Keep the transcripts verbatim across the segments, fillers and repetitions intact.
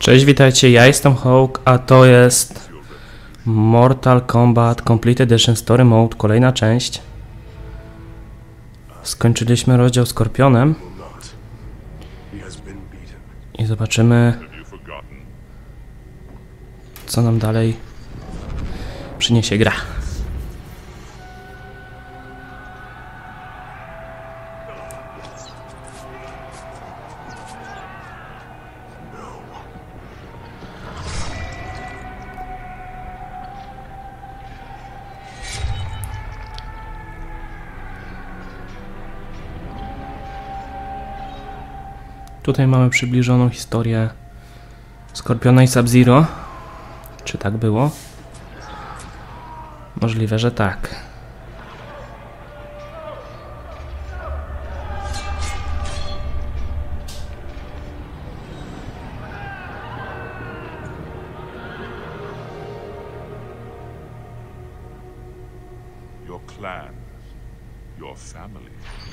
Cześć, witajcie, ja jestem Hawk, a to jest Mortal Kombat Complete Edition Story Mode, kolejna część. Skończyliśmy rozdział z Skorpionem i zobaczymy, co nam dalej przyniesie gra. Tutaj mamy przybliżoną historię Skorpiona i Sub-Zero. Czy tak było? Możliwe, że tak. Your clan, your family.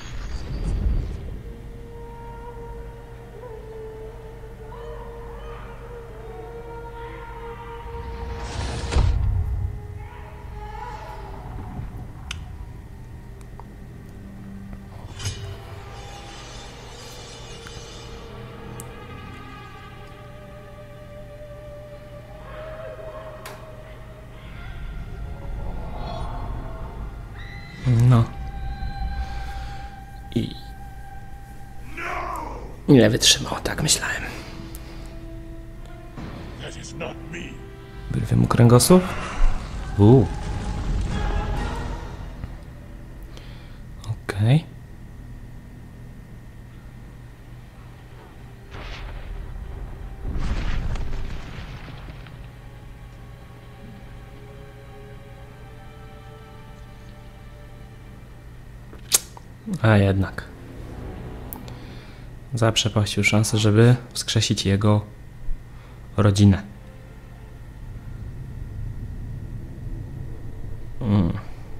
No. I... Ile wytrzymał, tak myślałem. Wyrwie mu kręgosłup? Uuu. Okej. Okay. A jednak zaprzepaścił szansę, żeby wskrzesić jego rodzinę. Mm.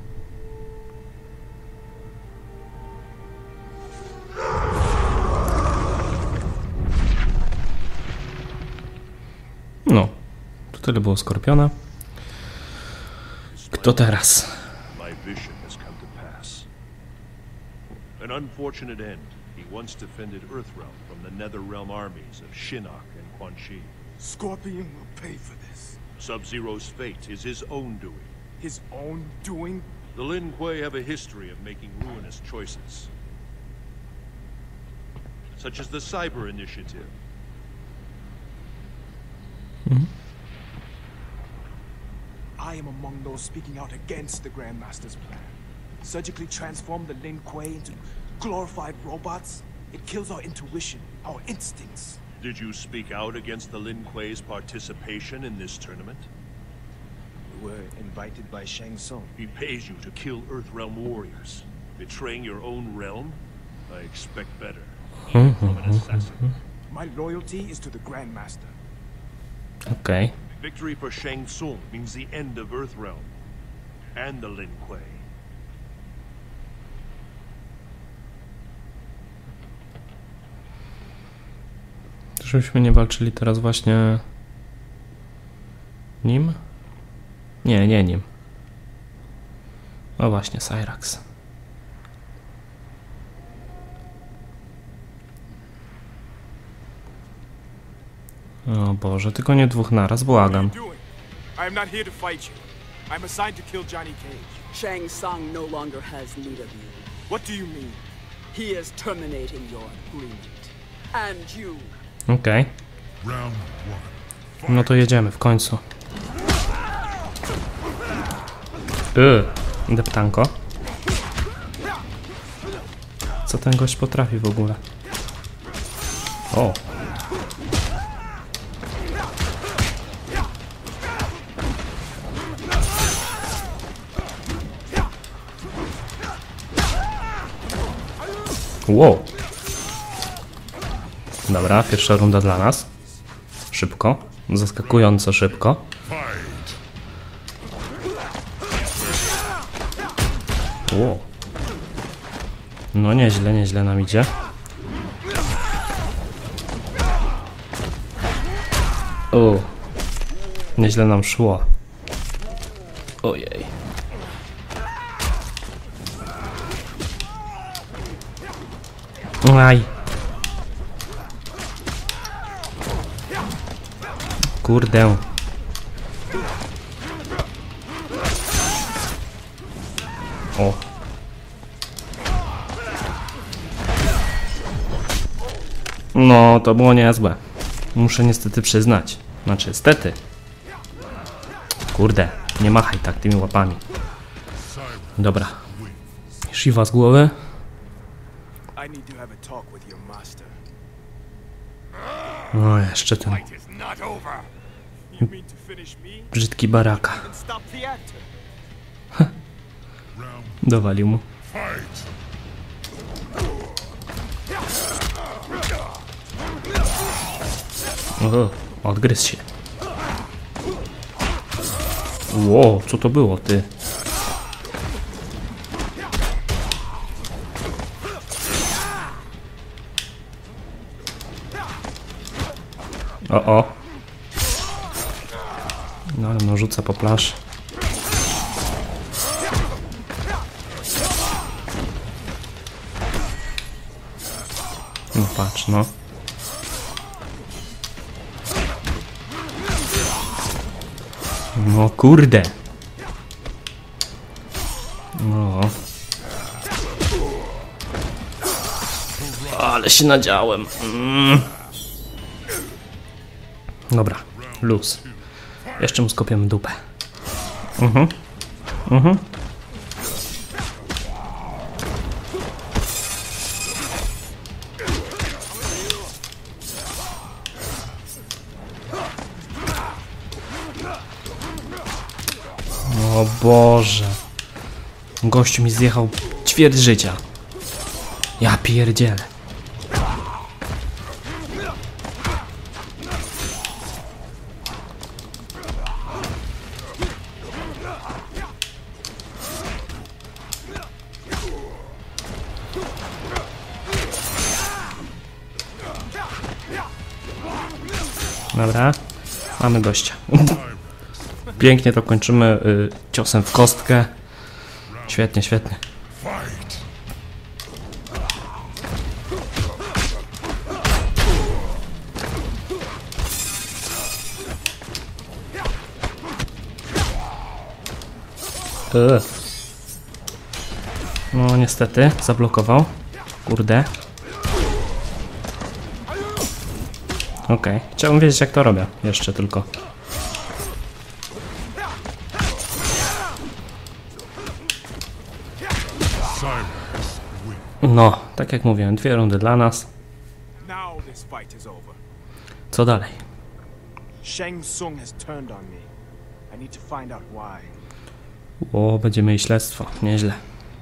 No, to tyle było Skorpiona. Kto teraz? An unfortunate end. He once defended Earthrealm from the Netherrealm armies of Shinnok and Quan Chi. Scorpion will pay for this. Sub-Zero's fate is his own doing. His own doing? The Lin Kuei have a history of making ruinous choices. Such as the Cyber Initiative. Mm-hmm. I am among those speaking out against the Grandmaster's plan. Surgically transform the Lin Kuei into glorified robots? It kills our intuition, our instincts. Did you speak out against the Lin Kuei's participation in this tournament? We were invited by Shang Tsung. He pays you to kill Earthrealm warriors. Betraying your own realm? I expect better. Even from an assassin. My loyalty is to the Grandmaster. Okay. Victory for Shang Tsung means the end of Earthrealm. And the Lin Kuei. Żebyśmy nie walczyli teraz właśnie nim? Nie, nie nim. O właśnie, Cyrax. O Boże, tylko nie dwóch naraz, błagam. I am not here to fight you. I'm assigned to kill Johnny Cage. Shang Tsung no longer has need of you. What do you mean? He is terminating your agreement. And you. Okej. Okay. No to jedziemy w końcu. Yy, deptanko. Co ten gość potrafi w ogóle? O. Wow. Dobra, pierwsza runda dla nas. Szybko. Zaskakująco szybko. Wow. No nieźle, nieźle nam idzie. O, nieźle nam szło. Ojej. Aj. Kurde. O. No, to było niezłe. Muszę niestety przyznać. Znaczy, niestety. Kurde, nie machaj tak tymi łapami. Dobra. Shiva z głowy. I need to have a talk with your master. O, jeszcze ten You mean to finish me brzydki baraka. and stop the actor? Dowalił mu. O, odgryzł się. Ło, co to było, ty? O, o. No, ale no rzuca po planszy. No patrz, no. No kurde. No. Ale się nadziałem. Mm. Dobra, luz. Jeszcze mu skopiemy dupę. Mhm. Mhm. O Boże. Gościu mi zjechał ćwierć życia. Ja pierdzielę. Dobra, mamy gościa. Pięknie to kończymy y, ciosem w kostkę. Świetnie, świetnie. Y. No niestety, zablokował. Kurde. Okej, okay. Chciałbym wiedzieć, jak to robię. Jeszcze tylko. No, tak jak mówiłem, dwie rundy dla nas. Now this fight is over. Co dalej? Shang Tsung has turned on me. I need to find out why. O, będziemy mieli śledztwo. Nieźle.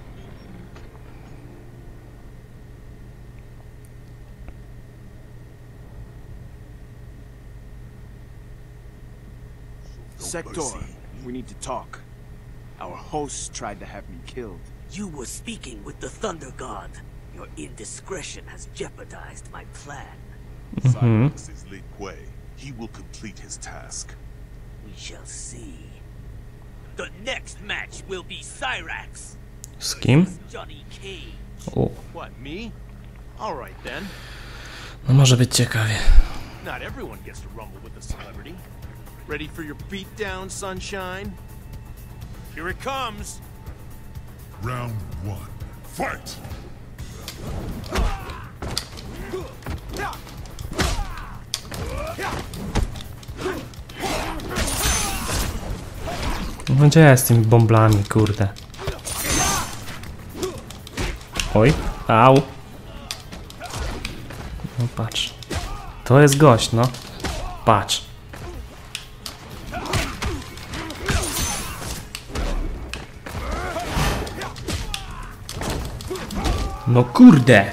Sector, we need to talk. Our hosts tried to have me killed. You were speaking with the Thunder God. Your indiscretion has jeopardized my plan. Silence is Lin Kuei. He will complete his task. We shall see. The next match will be Cyrax Z kim? versus Johnny Cage. O, What, me? All right then. no może być ciekawie. Not everyone gets to rumble with a celebrity. Ready for your beatdown, sunshine? Here it comes. Round one. Fight! No gdzie ja z tymi bomblami, kurde? Oj, au. No patrz. To jest gość, no. Patrz. No kurde.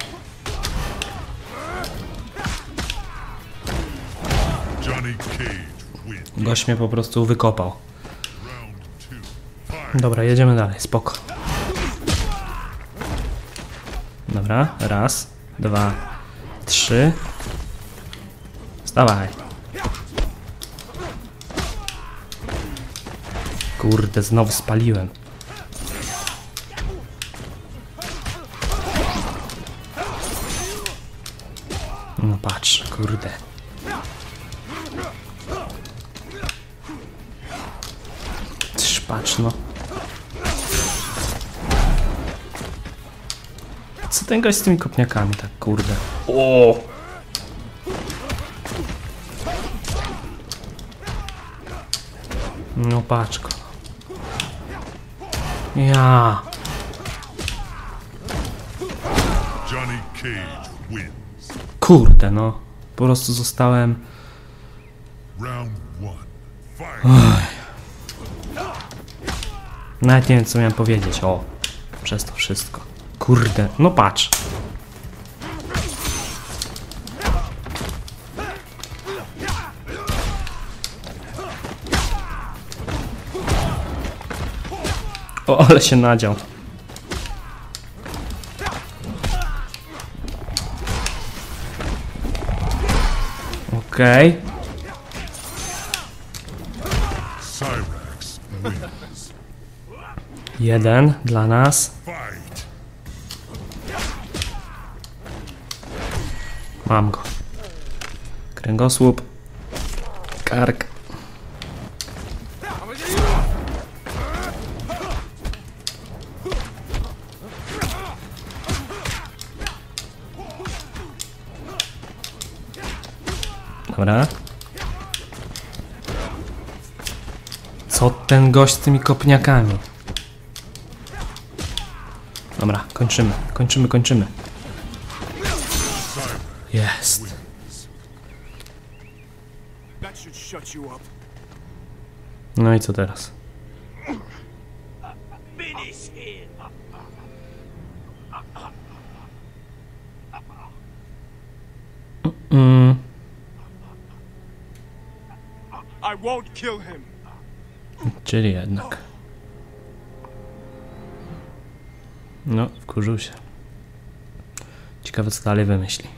Johnny Cage wins. Gość mnie po prostu wykopał. Round two. Fight! Dobra, jedziemy dalej, spoko. Dobra, raz, dwa, trzy. Wstawaj. Kurde, znowu spaliłem. No patrz, kurde. Trz, patrz no. Co ten gość z tymi kopniakami tak, kurde? O! No paczko. Ja. Johnny Cage wins. Kurde no. Po prostu zostałem... Round one. Fight. Nawet nie wiem co miałem powiedzieć. O. Przez to wszystko. Kurde. No patrz. O, ale się nadział. Okej. Okay. Cyrax wins. Jeden dla nas. Fight. Mam go. Kręgosłup. Kark. Dobra. Co ten gość z tymi kopniakami? Dobra, kończymy, kończymy, kończymy. Jest. That should shut you up. No i co teraz? Finish him! Mm. I won't kill him. Czyli jednak. No, wkurzył się. Ciekawe co dalej wymyśli.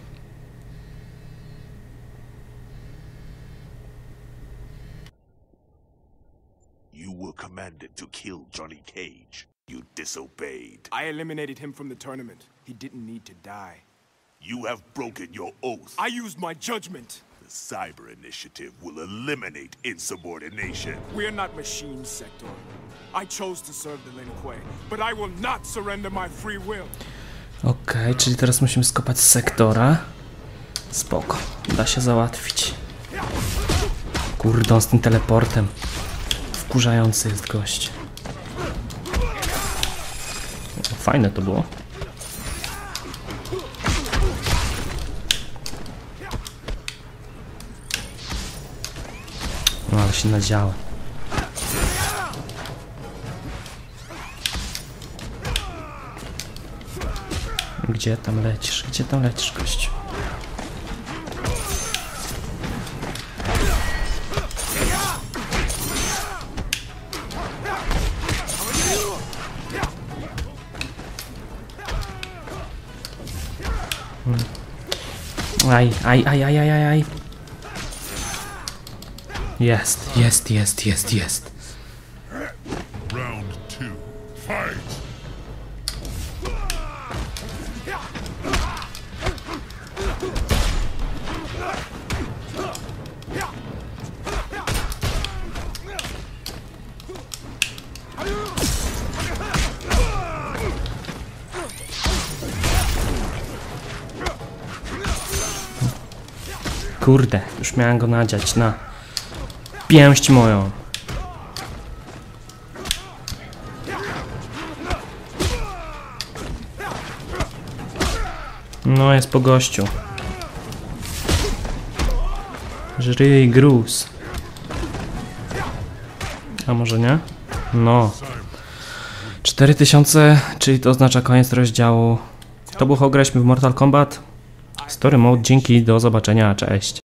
You were commanded to kill Johnny Cage. You disobeyed. I eliminated him from the tournament. He didn't need to die. You have broken your oath. I used my judgment. The Cyber Initiative will eliminate insubordination. We're not machines, Sector. I chose to serve the Lin Kuei, but I will not surrender my free will. Okej, okay, czyli teraz musimy skopać z sektora. Spoko, da się załatwić. Kurde, on z tym teleportem. Wkurzający jest gość. Fajne to było. No ale się nadziałem. Gdzie tam lecisz? Gdzie tam lecisz, gościu? Aj, aj, aj, aj, aj, aj. Jest, jest, jest, jest, jest. Round two. Fight. Kurde, już miałem go nadziać na pięść moją. No jest po gościu. Żryj gruz. A może nie? No. cztery tysiące, czyli to oznacza koniec rozdziału. To było graliśmy w Mortal Kombat. Story Mode, dzięki, do zobaczenia, cześć.